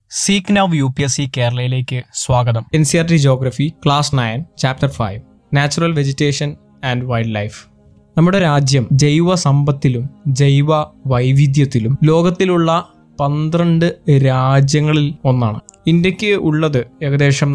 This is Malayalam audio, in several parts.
സീക്ക് നൗ UPSC കേരളയിലേക്ക് സ്വാഗതം. NCERT Geography Class 9 Chapter 5 natural vegetation and wildlife. നമ്മുടെ രാജ്യം ജൈവ സമ്പത്തിലും ജൈവ വൈവിധ്യത്തിലും ലോകത്തിലുള്ള 12 രാജ്യങ്ങളിൽ ഒന്നാണ്. ഇന്ത്യക്ക് ഉള്ളത് ഏകദേശം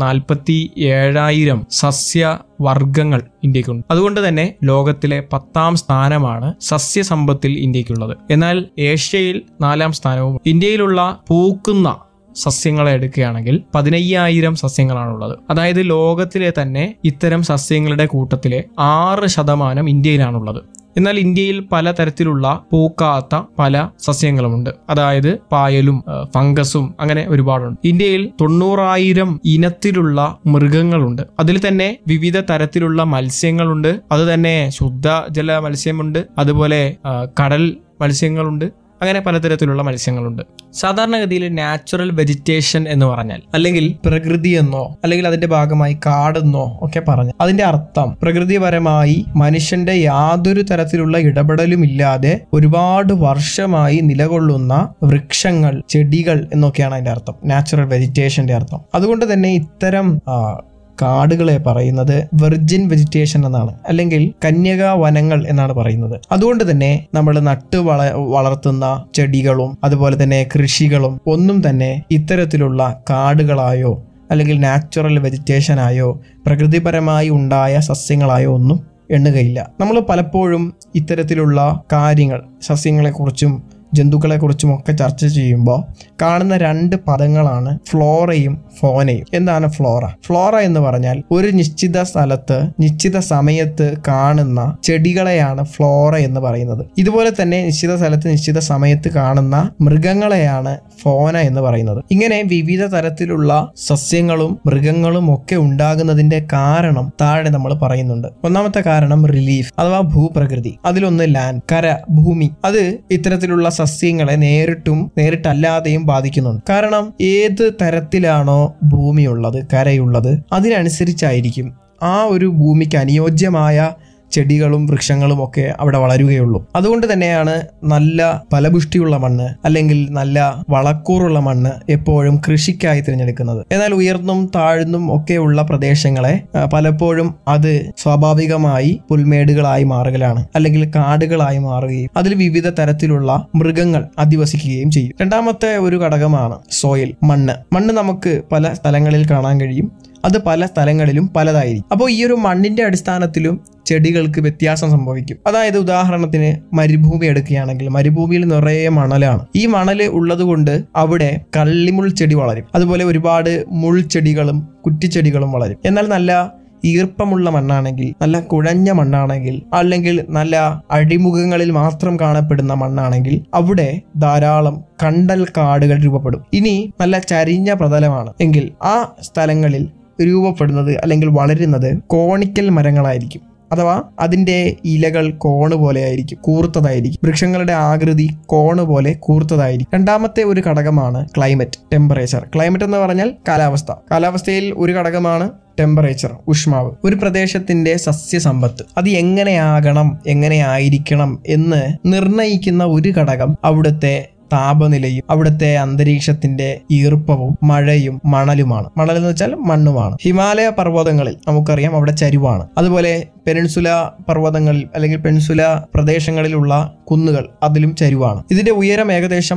47,000 സസ്യവർഗങ്ങൾ ഇന്ത്യക്കുണ്ട്. അതുകൊണ്ട് തന്നെ ലോകത്തിലെ 10ാം സ്ഥാനമാണ് സസ്യസമ്പത്തിൽ ഇന്ത്യക്കുള്ളത്. എന്നാൽ ഏഷ്യയിൽ 4ാം സ്ഥാനവും. ഇന്ത്യയിലുള്ള പൂക്കുന്ന സസ്യങ്ങളെ എടുക്കുകയാണെങ്കിൽ 15,000 സസ്യങ്ങളാണുള്ളത്. അതായത് ലോകത്തിലെ തന്നെ ഇത്തരം സസ്യങ്ങളുടെ കൂട്ടത്തിലെ 6% ഇന്ത്യയിലാണുള്ളത്. എന്നാൽ ഇന്ത്യയിൽ പലതരത്തിലുള്ള പൂക്കാത്ത പല സസ്യങ്ങളുമുണ്ട്. അതായത് പായലും ഫംഗസും അങ്ങനെ ഒരുപാടുണ്ട്. ഇന്ത്യയിൽ 90,000 ഇനത്തിലുള്ള മൃഗങ്ങളുണ്ട്. അതിൽ തന്നെ വിവിധ തരത്തിലുള്ള മത്സ്യങ്ങളുണ്ട്. അത് തന്നെ ശുദ്ധജല മത്സ്യമുണ്ട്, അതുപോലെ കടൽ മത്സ്യങ്ങളുണ്ട്, അങ്ങനെ പലതരത്തിലുള്ള മത്സ്യങ്ങളുണ്ട്. സാധാരണഗതിയിൽ നാച്ചുറൽ വെജിറ്റേഷൻ എന്ന് പറഞ്ഞാൽ, അല്ലെങ്കിൽ പ്രകൃതി എന്നോ അല്ലെങ്കിൽ അതിന്റെ ഭാഗമായി കാടെന്നോ ഒക്കെ പറഞ്ഞാൽ അതിന്റെ അർത്ഥം പ്രകൃതിപരമായി മനുഷ്യന്റെ യാതൊരു തരത്തിലുള്ള ഇടപെടലും ഇല്ലാതെ ഒരുപാട് വർഷമായി നിലകൊള്ളുന്ന വൃക്ഷങ്ങൾ, ചെടികൾ എന്നൊക്കെയാണ് അതിന്റെ അർത്ഥം, നാച്ചുറൽ വെജിറ്റേഷന്റെ അർത്ഥം. അതുകൊണ്ട് തന്നെ ഇത്തരം കാടുകളെ പറയുന്നത് വെർജിൻ വെജിറ്റേഷൻ എന്നാണ്, അല്ലെങ്കിൽ കന്യകാ വനങ്ങൾ എന്നാണ് പറയുന്നത്. അതുകൊണ്ട് തന്നെ നമ്മൾ വളർത്തുന്ന ചെടികളും അതുപോലെ തന്നെ കൃഷികളും ഒന്നും തന്നെ ഇത്തരത്തിലുള്ള കാടുകളായോ അല്ലെങ്കിൽ നാച്ചുറൽ വെജിറ്റേഷനായോ പ്രകൃതിപരമായി ഉണ്ടായ സസ്യങ്ങളായോ ഒന്നും എണ്ണുകയില്ല. നമ്മൾ പലപ്പോഴും ഇത്തരത്തിലുള്ള കാര്യങ്ങൾ, സസ്യങ്ങളെക്കുറിച്ചും ജന്തുക്കളെക്കുറിച്ചും ഒക്കെ ചർച്ച ചെയ്യുമ്പോൾ കാണുന്ന 2 പദങ്ങളാണ് ഫ്ലോറയും ഫോനയും. എന്താണ് ഫ്ലോറ? ഫ്ലോറ എന്ന് പറഞ്ഞാൽ ഒരു നിശ്ചിത സ്ഥലത്ത് നിശ്ചിത സമയത്ത് കാണുന്ന ചെടികളെയാണ് ഫ്ലോറ എന്ന് പറയുന്നത്. ഇതുപോലെ തന്നെ നിശ്ചിത സ്ഥലത്ത് നിശ്ചിത സമയത്ത് കാണുന്ന മൃഗങ്ങളെയാണ് ഫോന എന്ന് പറയുന്നത്. ഇങ്ങനെ വിവിധ തരത്തിലുള്ള സസ്യങ്ങളും മൃഗങ്ങളും ഒക്കെ ഉണ്ടാകുന്നതിന്റെ കാരണം താഴെ നമ്മൾ പറയുന്നുണ്ട്. ഒന്നാമത്തെ കാരണം റിലീഫ് അഥവാ ഭൂപ്രകൃതി. അതിലൊന്ന് ലാൻഡ്, കര, ഭൂമി. അത് ഇത്തരത്തിലുള്ള സസ്യങ്ങളെ നേരിട്ടല്ലാതെയും ബാധിക്കുന്നുണ്ട്. കാരണം ഏത് തരത്തിലാണോ ഭൂമിയുള്ളത്, കരയുള്ളത്, അതിനനുസരിച്ചായിരിക്കും ആ ഒരു ഭൂമിക്ക് അനുയോജ്യമായ ചെടികളും വൃക്ഷങ്ങളും ഒക്കെ അവിടെ വളരുകയുള്ളൂ. അതുകൊണ്ട് തന്നെയാണ് നല്ല ഫലപുഷ്ടിയുള്ള മണ്ണ് അല്ലെങ്കിൽ നല്ല വളക്കൂറുള്ള മണ്ണ് എപ്പോഴും കൃഷിക്കായി തിരഞ്ഞെടുക്കുന്നത്. എന്നാൽ ഉയർന്നും താഴ്ന്നും ഒക്കെയുള്ള പ്രദേശങ്ങളെ പലപ്പോഴും അത് സ്വാഭാവികമായി പുൽമേടുകളായി മാറുകയാണ്, അല്ലെങ്കിൽ കാടുകളായി മാറുകയും അതിൽ വിവിധ തരത്തിലുള്ള മൃഗങ്ങൾ അധിവസിക്കുകയും ചെയ്യും. രണ്ടാമത്തെ ഒരു ഘടകമാണ് സോയിൽ, മണ്ണ്. മണ്ണ് നമുക്ക് പല സ്ഥലങ്ങളിൽ കാണാൻ കഴിയും. അത് പല സ്ഥലങ്ങളിലും പലതായിരിക്കും. അപ്പോൾ ഈ ഒരു മണ്ണിന്റെ അടിസ്ഥാനത്തിലും ചെടികൾക്ക് വ്യത്യാസം സംഭവിക്കും. അതായത് ഉദാഹരണത്തിന് മരുഭൂമി എടുക്കുകയാണെങ്കിൽ മരുഭൂമിയിൽ നിറയെ മണലാണ്. ഈ മണല് ഉള്ളത് കൊണ്ട് അവിടെ കള്ളിമുൾ ചെടി വളരും. അതുപോലെ ഒരുപാട് മുൾച്ചെടികളും കുറ്റിച്ചെടികളും വളരും. എന്നാൽ നല്ല ഈർപ്പമുള്ള മണ്ണാണെങ്കിൽ, നല്ല കുഴഞ്ഞ മണ്ണാണെങ്കിൽ, അല്ലെങ്കിൽ നല്ല അടിമുഖങ്ങളിൽ മാത്രം കാണപ്പെടുന്ന മണ്ണാണെങ്കിൽ അവിടെ ധാരാളം കണ്ടൽ കാടുകൾ രൂപപ്പെടും. ഇനി നല്ല ചരിഞ്ഞ പ്രതലമാണ് എങ്കിൽ ആ സ്ഥലങ്ങളിൽ രൂപപ്പെടുന്നത് അല്ലെങ്കിൽ വളരുന്നത് കോണിക്കൽ മരങ്ങളായിരിക്കും. അഥവാ അതിന്റെ ഇലകൾ കോണ് പോലെ ആയിരിക്കും, കൂർത്തതായിരിക്കും. വൃക്ഷങ്ങളുടെ ആകൃതി കോണ് പോലെ കൂർത്തതായിരിക്കും. രണ്ടാമത്തെ ഒരു ഘടകമാണ് ക്ലൈമറ്റ്, ടെമ്പറേച്ചർ. ക്ലൈമറ്റ് എന്ന് പറഞ്ഞാൽ കാലാവസ്ഥ. കാലാവസ്ഥയിൽ ഒരു ഘടകമാണ് ടെമ്പറേച്ചർ, ഊഷ്മാവ്. ഒരു പ്രദേശത്തിന്റെ സസ്യസമ്പത്ത് അത് എങ്ങനെയാകണം, എങ്ങനെയായിരിക്കണം എന്ന് നിർണയിക്കുന്ന ഒരു ഘടകം അവിടുത്തെ താപനിലയും അവിടുത്തെ അന്തരീക്ഷത്തിന്റെ ഈർപ്പവും മഴയും മണലുമാണ്. മണൽ എന്ന് വെച്ചാൽ മണ്ണുമാണ്. ഹിമാലയ പർവ്വതങ്ങളിൽ നമുക്കറിയാം അവിടെ ചരിവാണ്. അതുപോലെ പെനിൻസുല പർവ്വതങ്ങളിൽ അല്ലെങ്കിൽ പെനിൻസുല പ്രദേശങ്ങളിലുള്ള കുന്നുകൾ, അതിലും ചരിവാണ്. ഇതിന്റെ ഉയരം ഏകദേശം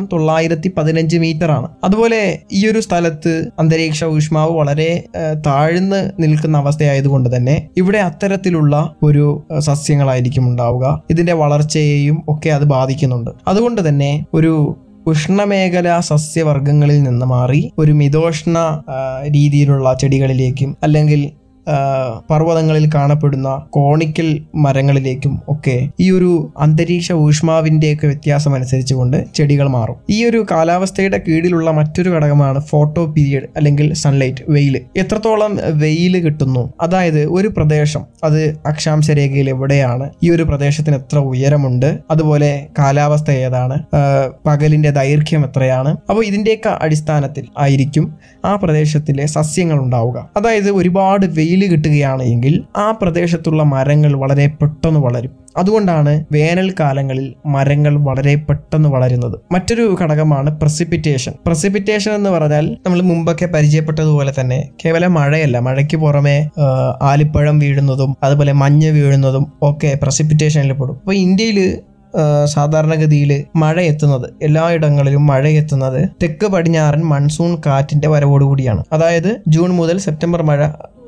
915 മീറ്റർ ആണ്. അതുപോലെ ഈ ഒരു സ്ഥലത്ത് അന്തരീക്ഷ ഊഷ്മാവ് വളരെ താഴ്ന്ന് നിൽക്കുന്ന അവസ്ഥയായതുകൊണ്ട് തന്നെ ഇവിടെ അത്തരത്തിലുള്ള ഒരു സസ്യങ്ങളായിരിക്കും ഉണ്ടാവുക. ഇതിന്റെ വളർച്ചയെയും ഒക്കെ അത് ബാധിക്കുന്നുണ്ട്. അതുകൊണ്ട് തന്നെ ഒരു ഉഷ്ണമേഖലാ സസ്യവർഗങ്ങളിൽ നിന്ന് മാറി ഒരു മിതോഷ്ണ രീതിയിലുള്ള ചെടികളിലേക്കും അല്ലെങ്കിൽ പർവ്വതങ്ങളിൽ കാണപ്പെടുന്ന കോണിക്കൽ മരങ്ങളിലേക്കും ഒക്കെ ഈ ഒരു അന്തരീക്ഷ ഊഷ്മാവിന്റെയൊക്കെ വ്യത്യാസം അനുസരിച്ചുകൊണ്ട് ചെടികൾ മാറും. ഈ ഒരു കാലാവസ്ഥയുടെ കീഴിലുള്ള മറ്റൊരു ഘടകമാണ് ഫോട്ടോ പീരിയഡ് അല്ലെങ്കിൽ സൺലൈറ്റ്, വെയിൽ. എത്രത്തോളം വെയിൽ കിട്ടുന്നു, അതായത് ഒരു പ്രദേശം അത് അക്ഷാംശ രേഖയിൽ എവിടെയാണ്, ഈ ഒരു പ്രദേശത്തിന് എത്ര ഉയരമുണ്ട്, അതുപോലെ കാലാവസ്ഥ ഏതാണ്, പകലിന്റെ ദൈർഘ്യം എത്രയാണ്. അപ്പോൾ ഇതിന്റെയൊക്കെ അടിസ്ഥാനത്തിൽ ആയിരിക്കും ആ പ്രദേശത്തിലെ സസ്യങ്ങൾ ഉണ്ടാവുക. അതായത് ഒരുപാട് വെയിൽ വെയിൽ കിട്ടുകയാണ് എങ്കിൽ ആ പ്രദേശത്തുള്ള മരങ്ങൾ വളരെ പെട്ടെന്ന് വളരും. അതുകൊണ്ടാണ് വേനൽക്കാലങ്ങളിൽ മരങ്ങൾ വളരെ പെട്ടെന്ന് വളരുന്നത്. മറ്റൊരു ഘടകമാണ് പ്രസിപ്പിറ്റേഷൻ. പ്രസിപ്പിറ്റേഷൻ എന്ന് പറഞ്ഞാൽ നമ്മൾ മുമ്പൊക്കെ പരിചയപ്പെട്ടതുപോലെ തന്നെ കേവലം മഴയല്ല, മഴയ്ക്ക് പുറമെ ആലിപ്പഴം വീഴുന്നതും അതുപോലെ മഞ്ഞ് വീഴുന്നതും ഒക്കെ പ്രസിപ്പിറ്റേഷനിൽ പെടും. അപ്പോൾ ഇന്ത്യയിൽ സാധാരണഗതിയിൽ മഴ എത്തുന്നത്, എല്ലായിടങ്ങളിലും മഴ എത്തുന്നത് തെക്ക് പടിഞ്ഞാറൻ മൺസൂൺ കാറ്റിന്റെ വരവോടുകൂടിയാണ്. അതായത് ജൂൺ മുതൽ സെപ്റ്റംബർ മഴ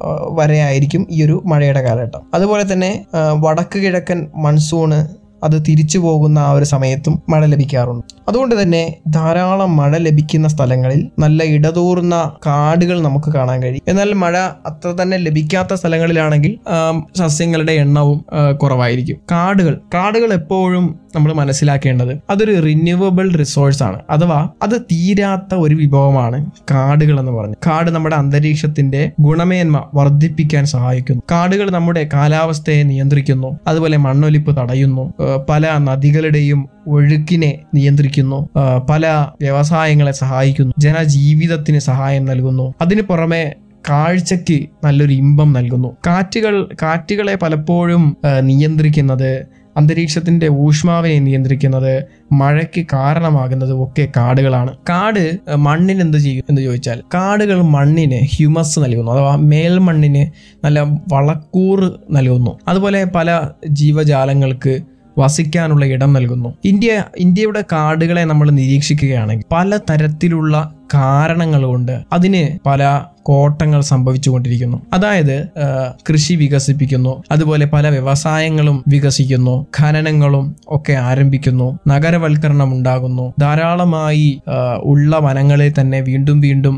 വരെ ആയിരിക്കും ഈ ഒരു മഴയുടെ കാലഘട്ടം. അതുപോലെ തന്നെ വടക്ക് കിഴക്കൻ മൺസൂണ് അത് തിരിച്ചു പോകുന്ന ആ ഒരു സമയത്തും മഴ ലഭിക്കാറുണ്ട്. അതുകൊണ്ട് തന്നെ ധാരാളം മഴ ലഭിക്കുന്ന സ്ഥലങ്ങളിൽ നല്ല ഇടതൂർന്ന കാടുകൾ നമുക്ക് കാണാൻ കഴിയും. എന്നാൽ മഴ അത്ര തന്നെ ലഭിക്കാത്ത സ്ഥലങ്ങളിലാണെങ്കിൽ സസ്യങ്ങളുടെ എണ്ണവും കുറവായിരിക്കും. കാടുകൾ എപ്പോഴും നമ്മൾ മനസ്സിലാക്കേണ്ടത് അതൊരു റിന്യൂവബിൾ റിസോഴ്സ് ആണ്, അഥവാ അത് തീരാത്ത ഒരു വിഭവമാണ് കാടുകൾ എന്ന് പറഞ്ഞത്. കാട് നമ്മുടെ അന്തരീക്ഷത്തിന്റെ ഗുണമേന്മ വർദ്ധിപ്പിക്കാൻ സഹായിക്കുന്നു. കാടുകൾ നമ്മുടെ കാലാവസ്ഥയെ നിയന്ത്രിക്കുന്നു, അതുപോലെ മണ്ണൊലിപ്പ് തടയുന്നു, പല നദികളുടെയും ഒഴുക്കിനെ നിയന്ത്രിക്കുന്നു, പല വ്യവസായങ്ങളെ സഹായിക്കുന്നു, ജനജീവിതത്തിന് സഹായം നൽകുന്നു. അതിനു പുറമെ കാഴ്ചയ്ക്ക് നല്ലൊരു ഇമ്പം നൽകുന്നു. കാറ്റുകളെ പലപ്പോഴും നിയന്ത്രിക്കുന്നത്, അന്തരീക്ഷത്തിന്റെ ഊഷ്മാവിനെ നിയന്ത്രിക്കുന്നത്, മഴയ്ക്ക് കാരണമാകുന്നത് ഒക്കെ കാടുകളാണ്. കാട് മണ്ണിന് എന്ത് ചെയ്യും എന്ന് ചോദിച്ചാൽ, കാടുകൾ മണ്ണിന് ഹ്യൂമസ് നൽകുന്നു, അഥവാ മേൽമണ്ണിന് നല്ല വളക്കൂറ് നൽകുന്നു. അതുപോലെ പല ജീവജാലങ്ങൾക്ക് വസിക്കാനുള്ള ഇടം നൽകുന്നു. ഇന്ത്യയുടെ കാടുകളെ നമ്മൾ നിരീക്ഷിക്കുകയാണെങ്കിൽ പല തരത്തിലുള്ള കാരണങ്ങൾ കൊണ്ട് അതിന് പല കോട്ടങ്ങൾ സംഭവിച്ചുകൊണ്ടിരിക്കുന്നു. അതായത് കൃഷി വികസിപ്പിക്കുന്നു, അതുപോലെ പല വ്യവസായങ്ങളും വികസിക്കുന്നു, ഖനനങ്ങളും ഒക്കെ ആരംഭിക്കുന്നു, നഗരവൽക്കരണം ഉണ്ടാകുന്നു, ധാരാളമായി ഉള്ള വനങ്ങളെ തന്നെ വീണ്ടും വീണ്ടും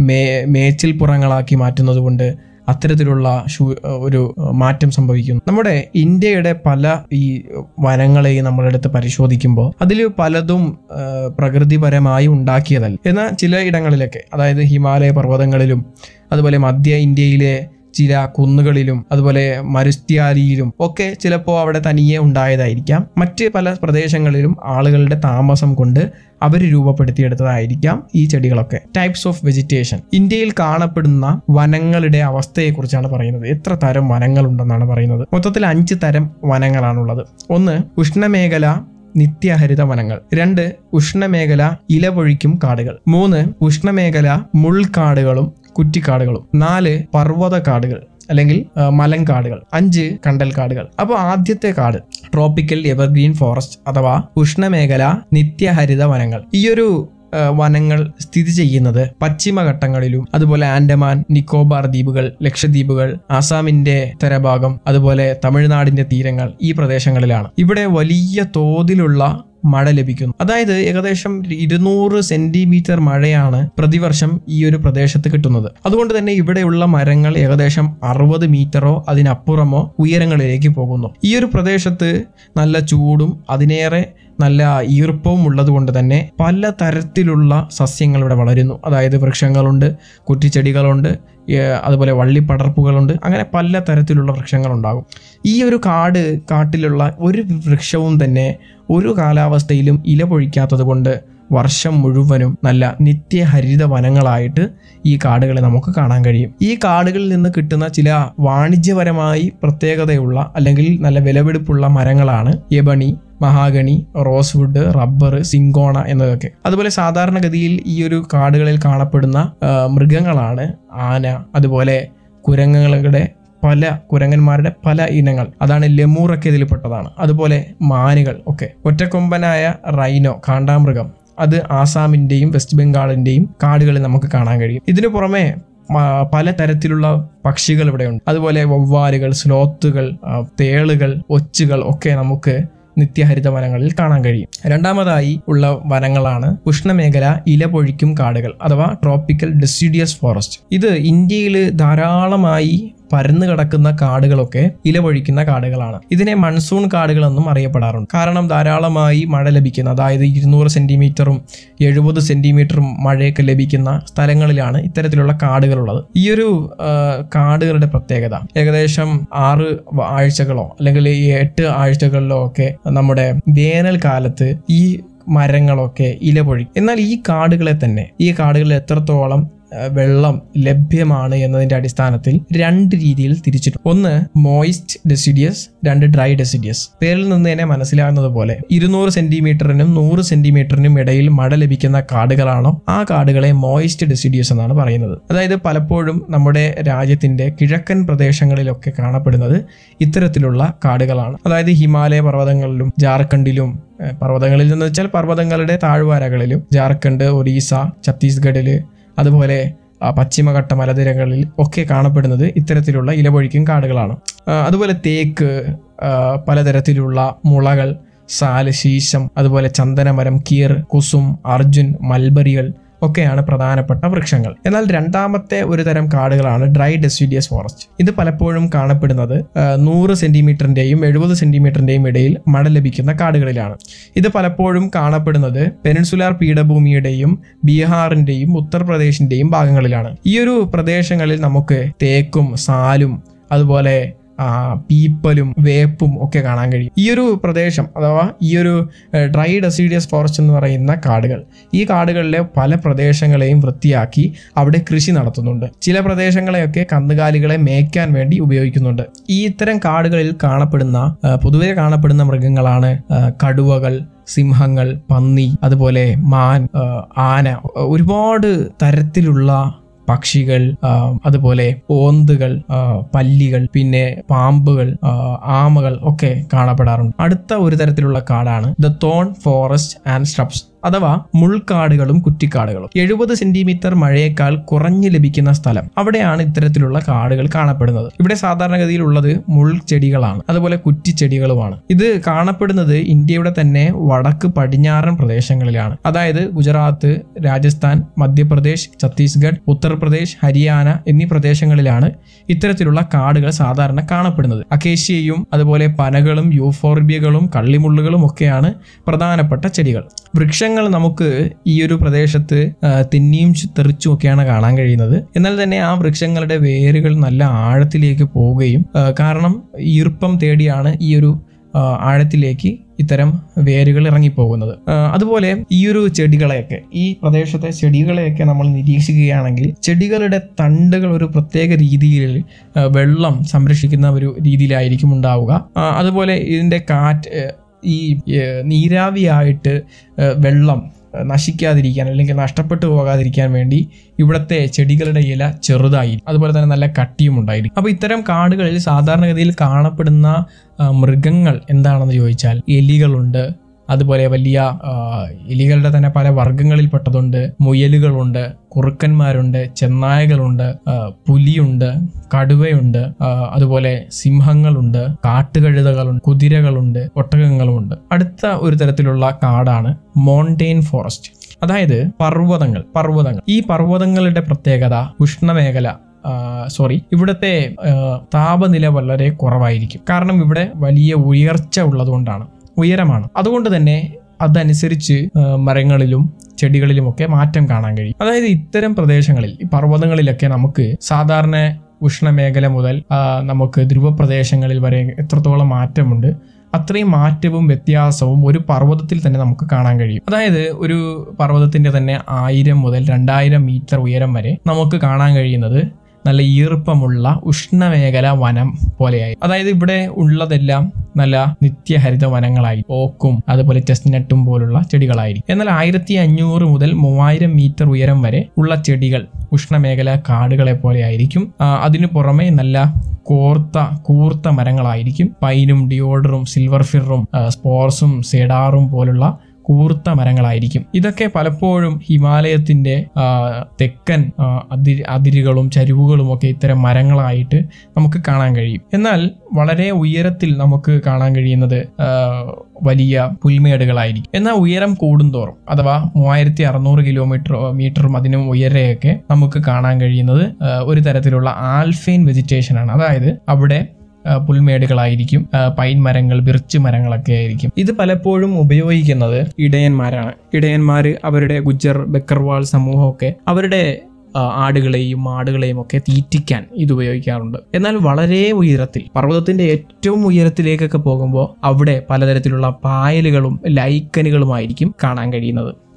മേച്ചിൽപ്പുറങ്ങളാക്കി മാറ്റുന്നത് കൊണ്ട് അത്തരത്തിലുള്ള ഒരു മാറ്റം സംഭവിക്കുന്നു. നമ്മുടെ ഇന്ത്യയുടെ പല ഈ വനങ്ങളെയും നമ്മളെടുത്ത് പരിശോധിക്കുമ്പോൾ അതിൽ പലതും പ്രകൃതിപരമായി ഉണ്ടാക്കിയതല്ല. എന്നാൽ ചില ഇടങ്ങളിലൊക്കെ, അതായത് ഹിമാലയ പർവ്വതങ്ങളിലും അതുപോലെ മധ്യ ഇന്ത്യയിലെ ചില കുന്നുകളിലും അതുപോലെ മരുസ്ഥ്യാലിയിലും ഒക്കെ ചിലപ്പോൾ അവിടെ തനിയെ ഉണ്ടായതായിരിക്കാം. മറ്റ് പല പ്രദേശങ്ങളിലും ആളുകളുടെ താമസം കൊണ്ട് അവർ രൂപപ്പെടുത്തിയെടുത്തതായിരിക്കാം ഈ ചെടികളൊക്കെ. Types of vegetation. ഇന്ത്യയിൽ കാണപ്പെടുന്ന വനങ്ങളുടെ അവസ്ഥയെക്കുറിച്ചാണ് പറയുന്നത്. എത്ര തരം വനങ്ങളുണ്ടെന്നാണ് പറയുന്നത്. മൊത്തത്തിൽ 5 തരം വനങ്ങളാണുള്ളത്. 1 ഉഷ്ണമേഖല നിത്യഹരിത വനങ്ങൾ. 2 ഉഷ്ണമേഖല ഇലപൊഴിക്കും കാടുകൾ. 3 ഉഷ്ണമേഖല മുൾക്കാടുകളും കുറ്റിക്കാടുകളും. 4 പർവ്വത കാടുകൾ അല്ലെങ്കിൽ മലങ്കാടുകൾ. 5 കണ്ടൽക്കാടുകൾ. അപ്പോൾ ആദ്യത്തെ കാട് ട്രോപ്പിക്കൽ എവർഗ്രീൻ ഫോറസ്റ്റ് അഥവാ ഉഷ്ണമേഖല നിത്യഹരിത വനങ്ങൾ. ഈയൊരു വനങ്ങൾ സ്ഥിതി ചെയ്യുന്നത് പശ്ചിമഘട്ടങ്ങളിലും അതുപോലെ ആൻഡമാൻ നിക്കോബാർ ദ്വീപുകൾ, ലക്ഷദ്വീപുകൾ, ആസാമിന്റെ ഉത്തരഭാഗം, അതുപോലെ തമിഴ്നാടിന്റെ തീരങ്ങൾ, ഈ പ്രദേശങ്ങളിലാണ്. ഇവിടെ വലിയ തോതിലുള്ള മഴ ലഭിക്കുന്നു. അതായത് ഏകദേശം 200 സെന്റിമീറ്റർ മഴയാണ് പ്രതിവർഷം ഈ ഒരു പ്രദേശത്ത് കിട്ടുന്നത്. അതുകൊണ്ട് തന്നെ ഇവിടെയുള്ള മരങ്ങൾ ഏകദേശം 60 മീറ്ററോ അതിനപ്പുറമോ ഉയരങ്ങളിലേക്ക് പോകുന്നു. ഈ ഒരു പ്രദേശത്ത് നല്ല ചൂടും അതിനേറെ നല്ല ഈർപ്പവും ഉള്ളത് കൊണ്ട് തന്നെ പല തരത്തിലുള്ള സസ്യങ്ങൾ ഇവിടെ വളരുന്നു. അതായത് വൃക്ഷങ്ങളുണ്ട്, കുറ്റിച്ചെടികളുണ്ട്, അതുപോലെ വള്ളിപ്പടർപ്പുകളുണ്ട്, അങ്ങനെ പല തരത്തിലുള്ള വൃക്ഷങ്ങളുണ്ടാകും. ഈ ഒരു കാട്ടിലുള്ള ഒരു വൃക്ഷവും തന്നെ ഒരു കാലാവസ്ഥയിലും ഇല പൊഴിക്കാത്തത് കൊണ്ട് വർഷം മുഴുവനും നല്ല നിത്യഹരിത വനങ്ങളായിട്ട് ഈ കാടുകളെ നമുക്ക് കാണാൻ കഴിയും. ഈ കാടുകളിൽ നിന്ന് കിട്ടുന്ന ചില വാണിജ്യപരമായി പ്രത്യേകതയുള്ള അല്ലെങ്കിൽ നല്ല വിലപിടിപ്പുള്ള മരങ്ങളാണ് ebony, mahogany, rosewood, rubber, cinchona എന്നതൊക്കെ. അതുപോലെ സാധാരണഗതിയിൽ ഈ ഒരു കാടുകളിൽ കാണപ്പെടുന്ന മൃഗങ്ങളാണ് ആന, അതുപോലെ കുരങ്ങന്മാരുടെ പല ഇനങ്ങൾ, അതാണ് ലെമൂറൊക്കെ ഇതിൽപ്പെട്ടതാണ്. അതുപോലെ മാനുകൾ ഒക്കെ. ഒറ്റക്കൊമ്പനായ റൈനോ, കാണ്ടാമൃഗം, അത് ആസാമിന്റെയും വെസ്റ്റ് ബംഗാളിന്റെയും കാടുകളിൽ നമുക്ക് കാണാൻ കഴിയും. ഇതിനു പുറമെ പല തരത്തിലുള്ള പക്ഷികൾ ഇവിടെയുണ്ട്. അതുപോലെ വവ്വാലുകൾ, സ്ലോത്തുകൾ, തേളുകൾ, ഒച്ചുകൾ ഒക്കെ നമുക്ക് നിത്യഹരിത വനങ്ങളിൽ കാണാൻ കഴിയും. രണ്ടാമതായി ഉള്ള വനങ്ങളാണ് ഉഷ്ണമേഖല ഇലപൊഴിക്കും കാടുകൾ അഥവാ ട്രോപ്പിക്കൽ ഡെസിഡിയസ് ഫോറസ്റ്റ്. ഇത് ഇന്ത്യയിൽ ധാരാളമായി പരന്നു കിടക്കുന്ന കാടുകളൊക്കെ ഇലപൊഴിക്കുന്ന കാടുകളാണ്. ഇതിനെ മൺസൂൺ കാടുകളെന്നും അറിയപ്പെടാറുണ്ട്. കാരണം ധാരാളമായി മഴ ലഭിക്കുന്ന, അതായത് 200 സെന്റിമീറ്ററും 70 സെന്റിമീറ്ററും മഴയൊക്കെ ലഭിക്കുന്ന സ്ഥലങ്ങളിലാണ് ഇത്തരത്തിലുള്ള കാടുകളുള്ളത്. ഈ ഒരു കാടുകളുടെ പ്രത്യേകത ഏകദേശം 6 ആഴ്ചകളോ അല്ലെങ്കിൽ 8 ആഴ്ചകളിലോ ഒക്കെ നമ്മുടെ വേനൽക്കാലത്ത് ഈ മരങ്ങളൊക്കെ ഇലപൊഴിക്കും. എന്നാൽ ഈ കാടുകളിൽ എത്രത്തോളം വെള്ളം ലഭ്യമാണ് എന്നതിന്റെ അടിസ്ഥാനത്തിൽ 2 രീതിയിൽ തിരിച്ചിട്ടു. ഒന്ന് മോയിസ്റ്റ് ഡെസിഡിയസ്, 2 ഡ്രൈ ഡെസിഡിയസ്. പേരിൽ നിന്ന് തന്നെ മനസ്സിലാകുന്നത് പോലെ 200 സെന്റിമീറ്ററിനും 100 സെന്റിമീറ്ററിനും ഇടയിൽ മഴ ലഭിക്കുന്ന കാടുകളാണോ ആ കാടുകളെ മോയിസ്റ്റ് ഡെസിഡിയസ് എന്നാണ് പറയുന്നത്. അതായത് പലപ്പോഴും നമ്മുടെ രാജ്യത്തിന്റെ കിഴക്കൻ പ്രദേശങ്ങളിലൊക്കെ കാണപ്പെടുന്നത് ഇത്തരത്തിലുള്ള കാടുകളാണ്. അതായത് ഹിമാലയ പർവ്വതങ്ങളിലും ജാർഖണ്ഡിലും, പർവ്വതങ്ങളിൽ എന്ന് വെച്ചാൽ പർവ്വതങ്ങളുടെ താഴ്വാരകളിലും, ജാർഖണ്ഡ്, ഒറീസ, ഛത്തീസ്ഗഡില്, അതുപോലെ പശ്ചിമഘട്ട മലനിരകളിൽ ഒക്കെ കാണപ്പെടുന്നത് ഇത്തരത്തിലുള്ള ഇലപൊഴിക്കും കാടുകളാണ്. അതുപോലെ തേക്ക്, പലതരത്തിലുള്ള മുളകൾ, സാല്, ശീശം, അതുപോലെ ചന്ദനമരം, കീർ, കുസും, അർജുൻ, മൽബറികൾ ഒക്കെയാണ് പ്രധാനപ്പെട്ട വൃക്ഷങ്ങൾ. എന്നാൽ രണ്ടാമത്തെ ഒരു തരം കാടുകളാണ് ഡ്രൈ ഡെസിഡിയസ് ഫോറസ്റ്റ്. ഇത് പലപ്പോഴും കാണപ്പെടുന്നത് 100 സെന്റിമീറ്ററിന്റെയും 70 സെന്റിമീറ്ററിന്റെയും ഇടയിൽ മഴ ലഭിക്കുന്ന കാടുകളിലാണ്. ഇത് പലപ്പോഴും കാണപ്പെടുന്നത് പെനിൻസുലാർ പീഠഭൂമിയുടെയും ബീഹാറിന്റെയും ഉത്തർപ്രദേശിന്റെയും ഭാഗങ്ങളിലാണ്. ഈ ഒരു പ്രദേശങ്ങളിൽ നമുക്ക് തേക്കും സാലും അതുപോലെ പീപ്പലും വേപ്പും ഒക്കെ കാണാൻ കഴിയും. ഈ ഒരു പ്രദേശം അഥവാ ഈ ഒരു ഡ്രൈ ഡെസിഡിയസ് ഫോറസ്റ്റ് എന്ന് പറയുന്ന കാടുകൾ, ഈ കാടുകളിലെ പല പ്രദേശങ്ങളെയും വൃത്തിയാക്കി അവിടെ കൃഷി നടത്തുന്നുണ്ട്. ചില പ്രദേശങ്ങളെയൊക്കെ കന്നുകാലികളെ മേയ്ക്കാൻ വേണ്ടി ഉപയോഗിക്കുന്നുണ്ട്. ഈ ഇത്തരം കാടുകളിൽ പൊതുവെ കാണപ്പെടുന്ന മൃഗങ്ങളാണ് കടുവകൾ, സിംഹങ്ങൾ, പന്നി, അതുപോലെ മാൻ, ആന, ഒരുപാട് തരത്തിലുള്ള പക്ഷികൾ, അതുപോലെ ഓന്തുകൾ, പല്ലികൾ, പിന്നെ പാമ്പുകൾ, ആമകൾ ഒക്കെ കാണപ്പെടാറുണ്ട്. അടുത്ത ഒരു തരത്തിലുള്ള കാടാണ് the thorn forest and shrubs അഥവാ മുൾക്കാടുകളും കുറ്റിക്കാടുകളും. 70 സെന്റിമീറ്റർ മഴയേക്കാൾ കുറഞ്ഞു ലഭിക്കുന്ന സ്ഥലം, അവിടെയാണ് ഇത്തരത്തിലുള്ള കാടുകൾ കാണപ്പെടുന്നത്. ഇവിടെ സാധാരണഗതിയിലുള്ളത് മുൾച്ചെടികളാണ്, അതുപോലെ കുറ്റിച്ചെടികളുമാണ്. ഇത് കാണപ്പെടുന്നത് ഇന്ത്യയുടെ തന്നെ വടക്ക് പടിഞ്ഞാറൻ പ്രദേശങ്ങളിലാണ്. അതായത് ഗുജറാത്ത്, രാജസ്ഥാൻ, മധ്യപ്രദേശ്, ഛത്തീസ്ഗഡ്, ഉത്തർപ്രദേശ്, ഹരിയാന എന്നീ പ്രദേശങ്ങളിലാണ് ഇത്തരത്തിലുള്ള കാടുകൾ സാധാരണ കാണപ്പെടുന്നത്. അക്കേഷ്യയും അതുപോലെ പനകളും യൂഫോർബിയകളും കള്ളിമുള്ളുകളും ഒക്കെയാണ് പ്രധാനപ്പെട്ട ചെടികൾ. വൃക്ഷങ്ങൾ നമുക്ക് ഈ ഒരു പ്രദേശത്ത് തെന്നിയും തെറിച്ചും ഒക്കെയാണ് കാണാൻ കഴിയുന്നത്. എന്നാൽ തന്നെ ആ വൃക്ഷങ്ങളുടെ വേരുകൾ നല്ല ആഴത്തിലേക്ക് പോവുകയും, കാരണം ഈർപ്പം തേടിയാണ് ഈ ഒരു ആഴത്തിലേക്ക് ഇത്തരം വേരുകൾ ഇറങ്ങിപ്പോകുന്നത്. അതുപോലെ ഈ ഒരു ചെടികളെയൊക്കെ, ഈ പ്രദേശത്തെ ചെടികളെയൊക്കെ നമ്മൾ നിരീക്ഷിക്കുകയാണെങ്കിൽ ചെടികളുടെ തണ്ടുകൾ ഒരു പ്രത്യേക രീതിയിൽ വെള്ളം സംരക്ഷിക്കുന്ന ഒരു രീതിയിലായിരിക്കും ഉണ്ടാവുക. അതുപോലെ ഇതിൻ്റെ ഈ നീരാവിയായിട്ട് വെള്ളം നശിക്കാതിരിക്കാൻ അല്ലെങ്കിൽ നഷ്ടപ്പെട്ടു പോകാതിരിക്കാൻ വേണ്ടി ഇവിടുത്തെ ചെടികളുടെ ഇല ചെറുതായിരിക്കും, അതുപോലെ തന്നെ നല്ല കട്ടിയും ഉണ്ടായിരിക്കും. അപ്പോൾ ഇത്തരം കാടുകളിൽ സാധാരണഗതിയിൽ കാണപ്പെടുന്ന മൃഗങ്ങൾ എന്താണെന്ന് ചോദിച്ചാൽ എലികളുണ്ട്, അതുപോലെ വലിയ എലികളുടെ തന്നെ പല വർഗ്ഗങ്ങളിൽപ്പെട്ടതുണ്ട്, മുയലുകളുണ്ട്, കുറുക്കന്മാരുണ്ട്, ചെന്നായകളുണ്ട്, പുലിയുണ്ട്, കടുവയുണ്ട്, അതുപോലെ സിംഹങ്ങളുണ്ട്, കാട്ടുകഴുതകളുണ്ട്, കുതിരകളുണ്ട്, ഒട്ടകങ്ങളുമുണ്ട്. അടുത്ത ഒരു തരത്തിലുള്ള കാടാണ് മൗണ്ടെയിൻ ഫോറസ്റ്റ്, അതായത് പർവ്വതങ്ങൾ. ഈ പർവ്വതങ്ങളുടെ പ്രത്യേകത ഇവിടുത്തെ താപനില വളരെ കുറവായിരിക്കും. കാരണം ഇവിടെ വലിയ ഉയർച്ച ഉള്ളതുകൊണ്ടാണ്, ഉയരമാണ്. അതുകൊണ്ട് തന്നെ അതനുസരിച്ച് മരങ്ങളിലും ചെടികളിലുമൊക്കെ മാറ്റം കാണാൻ കഴിയും. അതായത് ഇത്തരം പ്രദേശങ്ങളിൽ, ഈ പർവ്വതങ്ങളിലൊക്കെ നമുക്ക് സാധാരണ ഉഷ്ണമേഖല മുതൽ നമുക്ക് ധ്രുവപ്രദേശങ്ങളിൽ വരെ എത്രത്തോളം മാറ്റമുണ്ട്, അത്രയും മാറ്റവും വ്യത്യാസവും ഒരു പർവ്വതത്തിൽ തന്നെ നമുക്ക് കാണാൻ കഴിയും. അതായത് ഒരു പർവ്വതത്തിന്റെ തന്നെ 1000 മുതൽ 2000 മീറ്റർ ഉയരം വരെ നമുക്ക് കാണാൻ കഴിയുന്നത് നല്ല ഈർപ്പമുള്ള ഉഷ്ണമേഖല വനം പോലെയായി. അതായത് ഇവിടെ ഉള്ളതെല്ലാം നല്ല നിത്യഹരിത വനങ്ങളായി, ഓക്കും അതുപോലെ ചെസ്റ്റ്നട്ടും പോലുള്ള ചെടികളായിരിക്കും. എന്നാൽ 1500 മുതൽ 3000 മീറ്റർ ഉയരം വരെ ഉള്ള ചെടികൾ ഉഷ്ണമേഖല കാടുകളെ പോലെ ആയിരിക്കും. അതിനു പുറമെ നല്ല കൂർത്ത മരങ്ങളായിരിക്കും. പൈനും ഡിയോഡറും സിൽവർ ഫിറും സ്പോർസും സെഡാറും പോലുള്ള കൂർത്ത മരങ്ങളായിരിക്കും. ഇതൊക്കെ പലപ്പോഴും ഹിമാലയത്തിന്റെ തെക്കൻ അതിരുകളും ചരിവുകളും ഒക്കെ ഇത്തരം മരങ്ങളായിട്ട് നമുക്ക് കാണാൻ കഴിയും. എന്നാൽ വളരെ ഉയരത്തിൽ നമുക്ക് കാണാൻ കഴിയുന്നത് വലിയ പുൽമേടുകളായിരിക്കും. എന്നാൽ ഉയരം കൂടുന്തോറും, അഥവാ 3600 മീറ്ററും അതിനും ഉയരെയൊക്കെ നമുക്ക് കാണാൻ കഴിയുന്നത് ഒരു തരത്തിലുള്ള ആൽഫൈൻ വെജിറ്റേഷൻ ആണ്. അതായത് അവിടെ പുൽമേടുകളായിരിക്കും, പൈൻ മരങ്ങൾ, ബിർച്ച് മരങ്ങളൊക്കെ ആയിരിക്കും. ഇത് പലപ്പോഴും ഉപയോഗിക്കുന്നത് ഇടയന്മാരാണ്. ഇടയന്മാർ അവരുടെ ഗുജ്ജർ, ബക്കർവാൾ സമൂഹമൊക്കെ അവരുടെ ആടുകളെയും മാടുകളെയും ഒക്കെ തീറ്റിക്കാൻ ഇത് ഉപയോഗിക്കാറുണ്ട്. എന്നാൽ വളരെ ഉയരത്തിൽ, പർവ്വതത്തിന്റെ ഏറ്റവും ഉയരത്തിലേക്കൊക്കെ പോകുമ്പോൾ അവിടെ പലതരത്തിലുള്ള പായലുകളും ലൈക്കനുകളുമായിരിക്കും കാണാൻ കഴിയുന്നത്.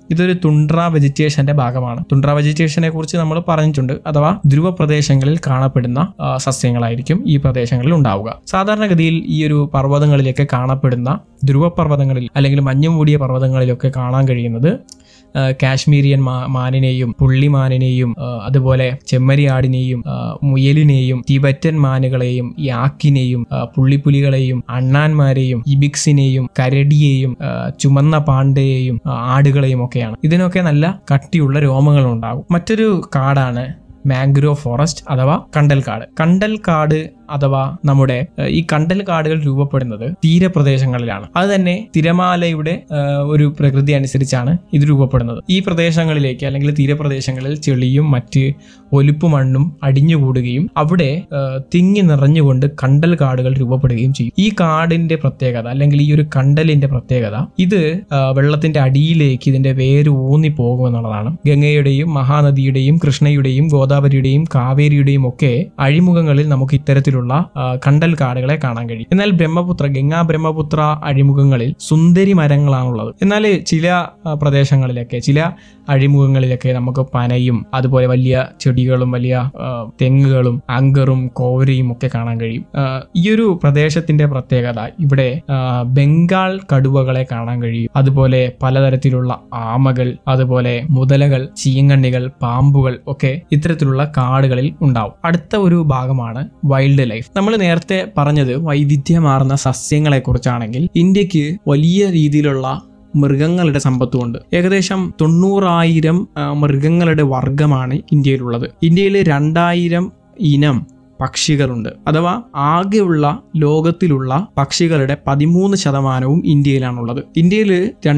ഇതൊരു തുണ്ട്ര വെജിറ്റേഷന്റെ ഭാഗമാണ്. തുണ്ട്ര വെജിറ്റേഷനെ കുറിച്ച് നമ്മൾ പറഞ്ഞിട്ടുണ്ട്. അഥവാ ധ്രുവ പ്രദേശങ്ങളിൽ കാണപ്പെടുന്ന സസ്യങ്ങളായിരിക്കും ഈ പ്രദേശങ്ങളിൽ ഉണ്ടാവുക. സാധാരണഗതിയിൽ ഈ ഒരു പർവ്വതങ്ങളിലൊക്കെ കാണപ്പെടുന്ന ധ്രുവപർവ്വതങ്ങളിൽ അല്ലെങ്കിൽ മഞ്ഞു മൂടിയ പർവ്വതങ്ങളിലൊക്കെ കാണാൻ കഴിയുന്നത് കാശ്മീരിയൻ മാനിനെയും പുള്ളിമാനിനെയും അതുപോലെ ചെമ്മരിയാടിനെയും മുയലിനെയും ടിബറ്റൻ മാനുകളെയും യാക്കിനെയും പുള്ളിപ്പുലികളെയും അണ്ണാന്മാരെയും ഇബിക്സിനെയും കരടിയെയും ചുമന്ന പാണ്ടയെയും ആടുകളെയും ഒക്കെയാണ്. ഇതിനൊക്കെ നല്ല കട്ടിയുള്ള രോമങ്ങൾ ഉണ്ടാകും. മറ്റൊരു കാടാണ് മാംഗ്രോവ് ഫോറസ്റ്റ് അഥവാ കണ്ടൽക്കാട്. കണ്ടൽക്കാട് അഥവാ നമ്മുടെ ഈ കണ്ടൽ കാടുകൾ രൂപപ്പെടുന്നത് തീരപ്രദേശങ്ങളിലാണ്. അത് തന്നെ തിരമാലയുടെ ഒരു പ്രകൃതി അനുസരിച്ചാണ് ഇത് രൂപപ്പെടുന്നത്. ഈ പ്രദേശങ്ങളിലേക്ക് അല്ലെങ്കിൽ തീരപ്രദേശങ്ങളിൽ ചെളിയും മറ്റ് ഒലിപ്പ് മണ്ണും അടിഞ്ഞുകൂടുകയും അവിടെ തിങ്ങി നിറഞ്ഞുകൊണ്ട് കണ്ടൽ കാടുകൾ രൂപപ്പെടുകയും ചെയ്യും. ഈ കാടിന്റെ പ്രത്യേകത അല്ലെങ്കിൽ ഈ ഒരു കണ്ടലിന്റെ പ്രത്യേകത ഇത് വെള്ളത്തിന്റെ അടിയിലേക്ക് ഇതിന്റെ വേര് ഊന്നി പോകുമെന്നുള്ളതാണ്. ഗംഗയുടെയും മഹാനദിയുടെയും കൃഷ്ണയുടെയും ഗോദാവരിയുടെയും കാവേരിയുടെയും ഒക്കെ അഴിമുഖങ്ങളിൽ നമുക്ക് ഇത്തരത്തിലുള്ള കണ്ടൽ കാടുകളെ കാണാൻ കഴിയും. എന്നാൽ ഗംഗാ ബ്രഹ്മപുത്ര അഴിമുഖങ്ങളിൽ സുന്ദരി മരങ്ങളാണുള്ളത്. എന്നാൽ ചില പ്രദേശങ്ങളിലൊക്കെ ചില അഴിമുഖങ്ങളിലൊക്കെ നമുക്ക് പനയും അതുപോലെ വലിയ ചെടികളും വലിയ തെങ്ങുകളും അങ്കറും കോരയും ഒക്കെ കാണാൻ കഴിയും. ഈ ഒരു പ്രദേശത്തിന്റെ പ്രത്യേകത ഇവിടെ ബംഗാൾ കടുവകളെ കാണാൻ കഴിയും. അതുപോലെ പലതരത്തിലുള്ള ആമകൾ, അതുപോലെ മുതലകൾ, ചീങ്കണ്ണികൾ, പാമ്പുകൾ ഒക്കെ ഇത്തരത്തിലുള്ള കാടുകളിൽ ഉണ്ടാവും. അടുത്ത ഒരു ഭാഗമാണ് വൈൽഡ് ലൈഫ്. നമ്മൾ നേരത്തെ പറഞ്ഞത് വൈവിധ്യമാർന്ന സസ്യങ്ങളെ കുറിച്ചാണെങ്കിൽ ഇന്ത്യക്ക് വലിയ രീതിയിലുള്ള മൃഗങ്ങളുടെ സമ്പത്തുമുണ്ട്. ഏകദേശം 90,000 മൃഗങ്ങളുടെ വർഗമാണ് ഇന്ത്യയിലുള്ളത്. ഇന്ത്യയിൽ 2,000 ഇനം പക്ഷികളുണ്ട്. അഥവാ ആകെയുള്ള ലോകത്തിലുള്ള പക്ഷികളുടെ 13% ഇന്ത്യയിലാണുള്ളത്. ഇന്ത്യയിൽ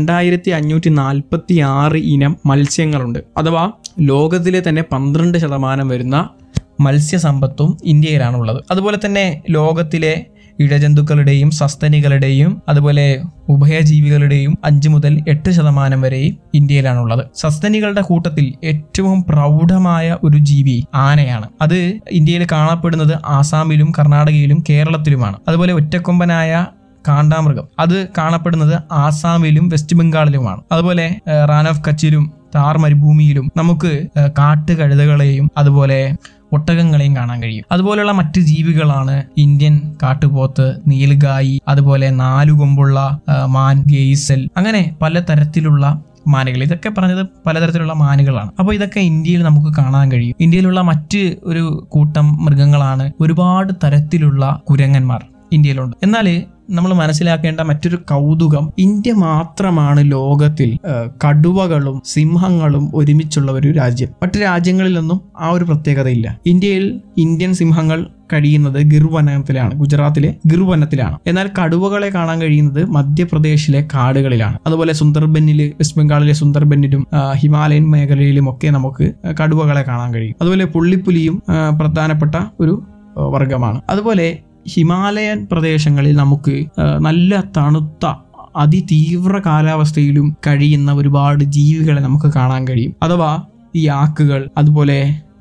2,546 ഇനം മത്സ്യങ്ങളുണ്ട്. അഥവാ ലോകത്തിലെ തന്നെ 12% വരുന്ന മത്സ്യസമ്പത്തും ഇന്ത്യയിലാണുള്ളത്. അതുപോലെ തന്നെ ലോകത്തിലെ ഇഴജന്തുക്കളുടെയും സസ്തനികളുടെയും അതുപോലെ ഉഭയജീവികളുടെയും 5 മുതൽ 8% വരെ ഇന്ത്യയിലാണുള്ളത്. സസ്തനികളുടെ കൂട്ടത്തിൽ ഏറ്റവും പ്രൗഢമായ ഒരു ജീവി ആനയാണ്. അത് ഇന്ത്യയിൽ കാണപ്പെടുന്നത് ആസാമിലും കർണാടകയിലും കേരളത്തിലുമാണ്. അതുപോലെ ഒറ്റക്കൊമ്പനായ കാണ്ടാമൃഗം അത് കാണപ്പെടുന്നത് ആസാമിലും വെസ്റ്റ് ബംഗാളിലുമാണ്. അതുപോലെ റാൻ ഓഫ് കച്ചിലും താർ മരുഭൂമിയിലും നമുക്ക് കാട്ടുകഴുതകളെയും അതുപോലെ ഒട്ടകങ്ങളെയും കാണാൻ കഴിയും. അതുപോലെയുള്ള മറ്റ് ജീവികളാണ് ഇന്ത്യൻ കാട്ടുപോത്ത്, നീൽഗായി, അതുപോലെ 4 കൊമ്പുള്ള മാൻ, ഗെയ്സൽ, അങ്ങനെ പലതരത്തിലുള്ള മാനുകൾ. ഇതൊക്കെ പറഞ്ഞത് പലതരത്തിലുള്ള മാനുകളാണ്. അപ്പോൾ ഇതൊക്കെ ഇന്ത്യയിൽ നമുക്ക് കാണാൻ കഴിയും. ഇന്ത്യയിലുള്ള മറ്റ് ഒരു കൂട്ടം മൃഗങ്ങളാണ് ഒരുപാട് തരത്തിലുള്ള കുരങ്ങന്മാർ ഇന്ത്യയിലുണ്ട്. എന്നാൽ നമ്മൾ മനസ്സിലാക്കേണ്ട മറ്റൊരു കൗതുകം, ഇന്ത്യ മാത്രമാണ് ലോകത്തിൽ കടുവകളും സിംഹങ്ങളും ഒരുമിച്ചുള്ള ഒരു രാജ്യം. മറ്റു രാജ്യങ്ങളിലൊന്നും ആ ഒരു പ്രത്യേകതയില്ല. ഇന്ത്യയിൽ ഇന്ത്യൻ സിംഹങ്ങൾ കഴിയുന്നത് ഗിർ വനത്തിലാണ്, ഗുജറാത്തിലെ ഗിർ വനത്തിലാണ്. എന്നാൽ കടുവകളെ കാണാൻ കഴിയുന്നത് മധ്യപ്രദേശിലെ കാടുകളിലാണ്. അതുപോലെ സുന്ദർബനിൽ, വെസ്റ്റ് ബംഗാളിലെ സുന്ദർബനിലും ഹിമാലയൻ മേഖലയിലും ഒക്കെ നമുക്ക് കടുവകളെ കാണാൻ കഴിയും. അതുപോലെ പുള്ളിപ്പുലിയും പ്രധാനപ്പെട്ട ഒരു വർഗമാണ്. അതുപോലെ ഹിമാലയൻ പ്രദേശങ്ങളിൽ നമുക്ക് നല്ല തണുത്ത അതിതീവ്ര കാലാവസ്ഥയിലും കഴിയുന്ന ഒരുപാട് ജീവികളെ നമുക്ക് കാണാൻ കഴിയും. അഥവാ ഈ യാക്കുകൾ, അതുപോലെ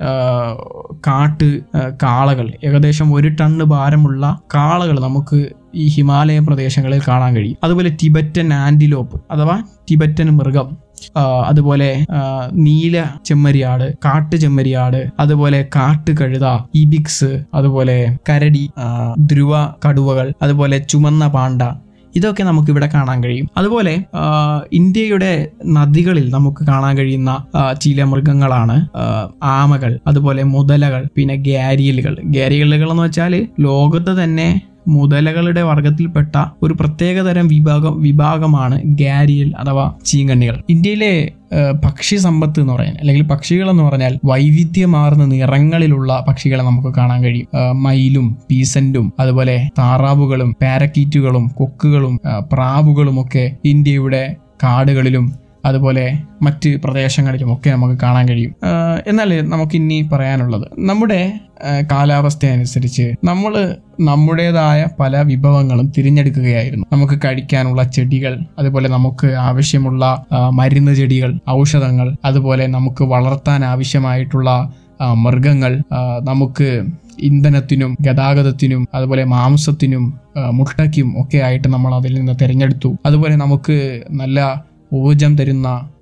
കാളകൾ, ഏകദേശം 1 ടണ്ണ് ഭാരമുള്ള കാളകൾ നമുക്ക് ഈ ഹിമാലയ പ്രദേശങ്ങളിൽ കാണാൻ കഴിയും. അതുപോലെ ടിബറ്റൻ ആന്റിലോപ്പ് അഥവാ ടിബറ്റൻ മൃഗം, അതുപോലെ നീല ചെമ്മരിയാട്, കാട്ടു ചെമ്മരിയാട്, അതുപോലെ കാട്ടുകഴുത, ഇബിക്സ്, അതുപോലെ കരടി, ധ്രുവ കടുവകൾ, അതുപോലെ ചുമന്ന പാണ്ട, ഇതൊക്കെ നമുക്ക് ഇവിടെ കാണാൻ കഴിയും. അതുപോലെ ഇന്ത്യയുടെ നദികളിൽ നമുക്ക് കാണാൻ കഴിയുന്ന ചില മൃഗങ്ങളാണ് ആമകൾ, അതുപോലെ മുതലകൾ, പിന്നെ ഗ്യാരിയലുകൾ. ഗ്യാരിയലുകൾ എന്ന് വെച്ചാൽ ലോകത്ത് തന്നെ മുതലകളുടെ വർഗത്തിൽപ്പെട്ട ഒരു പ്രത്യേകതരം വിഭാഗമാണ് ഗ്യാരിയൽ അഥവാ ചീങ്കണ്ണികൾ. ഇന്ത്യയിലെ പക്ഷി സമ്പത്ത് എന്ന് പറയാൻ അല്ലെങ്കിൽ പക്ഷികൾ എന്ന് പറഞ്ഞാൽ വൈവിധ്യമാർന്ന നിറങ്ങളിലുള്ള പക്ഷികളെ നമുക്ക് കാണാൻ കഴിയും. മയിലും പീസന്റും അതുപോലെ താറാവുകളും പാരക്കീറ്റുകളും കൊക്കുകളും പ്രാവുകളും ഒക്കെ ഇന്ത്യയുടെ കാടുകളിലും അതുപോലെ മറ്റ് പ്രദേശങ്ങളിലും ഒക്കെ നമുക്ക് കാണാൻ കഴിയും. എന്നാൽ നമുക്കിനി പറയാനുള്ളത്, നമ്മുടെ കാലാവസ്ഥ അനുസരിച്ച് നമ്മൾ നമ്മുടേതായ പല വിഭവങ്ങളും തിരഞ്ഞെടുക്കുകയായിരുന്നു. നമുക്ക് കഴിക്കാനുള്ള ചെടികൾ, അതുപോലെ നമുക്ക് ആവശ്യമുള്ള മരുന്ന് ചെടികൾ, ഔഷധങ്ങൾ, അതുപോലെ നമുക്ക് വളർത്താൻ ആവശ്യമായിട്ടുള്ള മൃഗങ്ങൾ, നമുക്ക് ഇന്ധനത്തിനും ഗതാഗതത്തിനും അതുപോലെ മാംസത്തിനും മുട്ടയ്ക്കും ഒക്കെ ആയിട്ട് നമ്മൾ അതിൽ നിന്ന് തിരഞ്ഞെടുത്തു. അതുപോലെ നമുക്ക് നല്ല ഊർജം തരുന്ന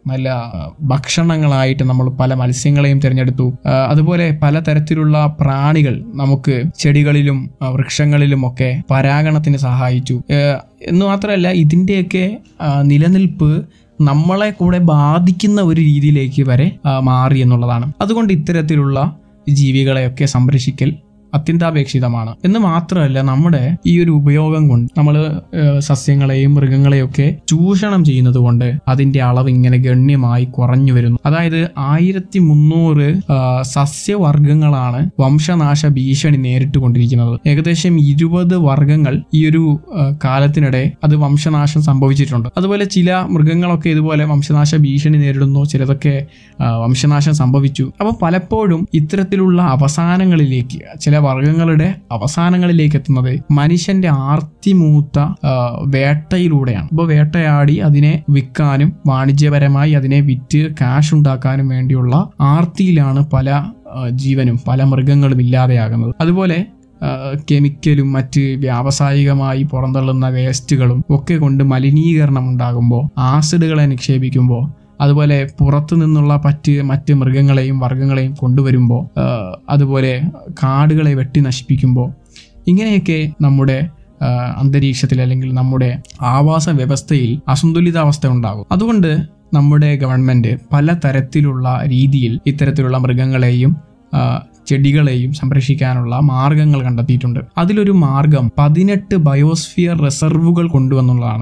നല്ല ഭക്ഷണങ്ങളായിട്ട് നമ്മൾ പല മത്സ്യങ്ങളെയും തിരഞ്ഞെടുത്തു. അതുപോലെ പലതരത്തിലുള്ള പ്രാണികൾ നമുക്ക് ചെടികളിലും വൃക്ഷങ്ങളിലും ഒക്കെ പരാഗണത്തിന് സഹായിച്ചു. എന്ന് മാത്രമല്ല ഇതിൻ്റെയൊക്കെ നിലനിൽപ്പ് നമ്മളെ കൂടെ ബാധിക്കുന്ന ഒരു രീതിയിലേക്ക് വരെ മാറി എന്നുള്ളതാണ്. അതുകൊണ്ട് ഇത്തരത്തിലുള്ള ജീവികളെയൊക്കെ സംരക്ഷിക്കൽ അത്യന്താപേക്ഷിതമാണ്. എന്ന് മാത്രമല്ല നമ്മുടെ ഈ ഒരു ഉപയോഗം കൊണ്ട് നമ്മൾ സസ്യങ്ങളെയും മൃഗങ്ങളെയൊക്കെ ചൂഷണം ചെയ്യുന്നത് കൊണ്ട് അതിന്റെ അളവ് ഇങ്ങനെ ഗണ്യമായി കുറഞ്ഞു വരുന്നു. അതായത് 1300 സസ്യവർഗങ്ങളാണ് വംശനാശ ഭീഷണി നേരിട്ട് കൊണ്ടിരിക്കുന്നത്. ഏകദേശം 20 വർഗങ്ങൾ ഈ ഒരു കാലത്തിനിടെ അത് വംശനാശം സംഭവിച്ചിട്ടുണ്ട്. അതുപോലെ ചില മൃഗങ്ങളൊക്കെ ഇതുപോലെ വംശനാശ ഭീഷണി നേരിടുന്നു, ചിലതൊക്കെ വംശനാശം സംഭവിച്ചു. അപ്പൊ പലപ്പോഴും ഇത്തരത്തിലുള്ള അവസാനങ്ങളിലേക്ക്, ചില വർഗങ്ങളുടെ അവസാനങ്ങളിലേക്ക് എത്തുന്നത് മനുഷ്യന്റെ ആർത്തിമൂത്ത വേട്ടയിലൂടെയാണ്. അപ്പോൾ വേട്ടയാടി അതിനെ വിൽക്കാനും വാണിജ്യപരമായി അതിനെ വിറ്റ് ക്യാഷ് ഉണ്ടാക്കാനും വേണ്ടിയുള്ള ആർത്തിയിലാണ് പല ജീവനും പല മൃഗങ്ങളും ഇല്ലാതെയാകുന്നത്. അതുപോലെ കെമിക്കലും മറ്റ് വ്യാവസായികമായി പുറന്തള്ളുന്ന വേസ്റ്റുകളും ഒക്കെ കൊണ്ട് മലിനീകരണം ഉണ്ടാകുമ്പോൾ, ആസിഡുകളെ നിക്ഷേപിക്കുമ്പോൾ, അതുപോലെ പുറത്തു നിന്നുള്ള മറ്റ് മൃഗങ്ങളെയും വർഗങ്ങളെയും കൊണ്ടുവരുമ്പോൾ, അതുപോലെ കാടുകളെ വെട്ടി നശിപ്പിക്കുമ്പോൾ, ഇങ്ങനെയൊക്കെ നമ്മുടെ അന്തരീക്ഷത്തിൽ അല്ലെങ്കിൽ നമ്മുടെ ആവാസ വ്യവസ്ഥയിൽ അസന്തുലിതാവസ്ഥ ഉണ്ടാകും. അതുകൊണ്ട് നമ്മുടെ ഗവൺമെന്റ് പലതരത്തിലുള്ള രീതിയിൽ ഇത്തരത്തിലുള്ള മൃഗങ്ങളെയും ചെടികളെയും സംരക്ഷിക്കാനുള്ള മാർഗങ്ങൾ കണ്ടെത്തിയിട്ടുണ്ട്. അതിലൊരു മാർഗം 18 ബയോസ്ഫിയർ റിസർവുകൾ കൊണ്ടുവന്നുള്ളതാണ്.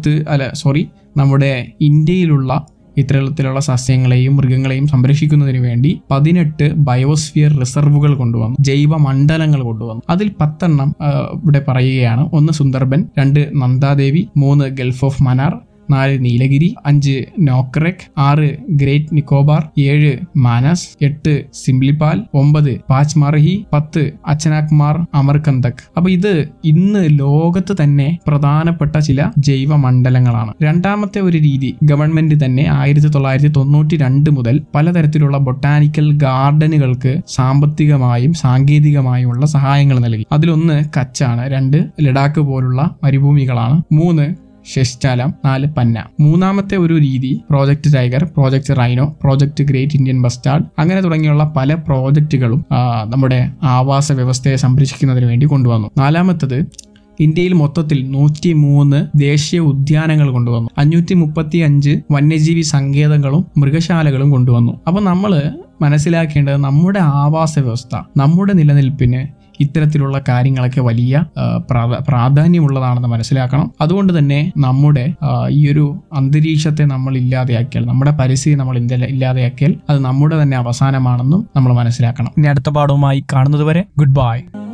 നമ്മുടെ ഇന്ത്യയിലുള്ള ഇത്തരത്തിലുള്ള സസ്യങ്ങളെയും മൃഗങ്ങളെയും സംരക്ഷിക്കുന്നതിന് വേണ്ടി 18 ബയോസ്ഫിയർ റിസർവുകൾ കൊണ്ടുവന്നു, ജൈവ മണ്ഡലങ്ങൾ കൊണ്ടുവന്നു. അതിൽ 10 ഇവിടെ പറയുകയാണ്. 1 Sundarban, 2 Nandadevi, 3 Gulf of Mannar, 4 Nilgiri, 5 Nokrek, 6 Great Nicobar, 7 Manas, 8 Simlipal, 9 Pachmarhi, 10 Achanakmar Amarkantak. അപ്പൊ ഇത് ഇന്ന് ലോകത്ത് തന്നെ പ്രധാനപ്പെട്ട ചില ജൈവ മണ്ഡലങ്ങളാണ്. രണ്ടാമത്തെ ഒരു രീതി, ഗവൺമെന്റ് തന്നെ 1992 മുതൽ പലതരത്തിലുള്ള ബൊട്ടാനിക്കൽ ഗാർഡനുകൾക്ക് സാമ്പത്തികമായും സാങ്കേതികമായും ഉള്ള സഹായങ്ങൾ നൽകി. അതിലൊന്ന് കച്ചാണ്, 2 ലഡാക്ക് പോലുള്ള മരുഭൂമികളാണ്, 3 ശശിചാലം, 4 പന്ന. മൂന്നാമത്തെ ഒരു രീതി Project Tiger, Project Rhino, Project Great Indian Bustard, അങ്ങനെ തുടങ്ങിയുള്ള പല പ്രോജക്റ്റുകളും നമ്മുടെ ആവാസ വ്യവസ്ഥയെ സംരക്ഷിക്കുന്നതിന് വേണ്ടി കൊണ്ടുവന്നു. നാലാമത്തത്, ഇന്ത്യയിൽ മൊത്തത്തിൽ 103 ദേശീയ ഉദ്യാനങ്ങൾ കൊണ്ടുവന്നു, 535 വന്യജീവി സങ്കേതങ്ങളും മൃഗശാലകളും കൊണ്ടുവന്നു. അപ്പൊ നമ്മൾ മനസ്സിലാക്കേണ്ടത് നമ്മുടെ ആവാസ വ്യവസ്ഥ, നമ്മുടെ നിലനിൽപ്പിന് ഇത്തരത്തിലുള്ള കാര്യങ്ങളൊക്കെ വലിയ പ്രാധാന്യമുള്ളതാണെന്ന് മനസ്സിലാക്കണം. അതുകൊണ്ട് തന്നെ നമ്മുടെ ഈ ഒരു അന്തരീക്ഷത്തെ നമ്മൾ ഇല്ലാതെയാക്കിയാൽ, നമ്മുടെ പരിസ്ഥിതി നമ്മൾ ഇല്ലാതെയാക്കിയാൽ അത് നമ്മുടെ തന്നെ അവസാനമാണെന്നും നമ്മൾ മനസ്സിലാക്കണം. ഇനി അടുത്ത പാഠവുമായി കാണുന്നതുവരെ ഗുഡ് ബൈ.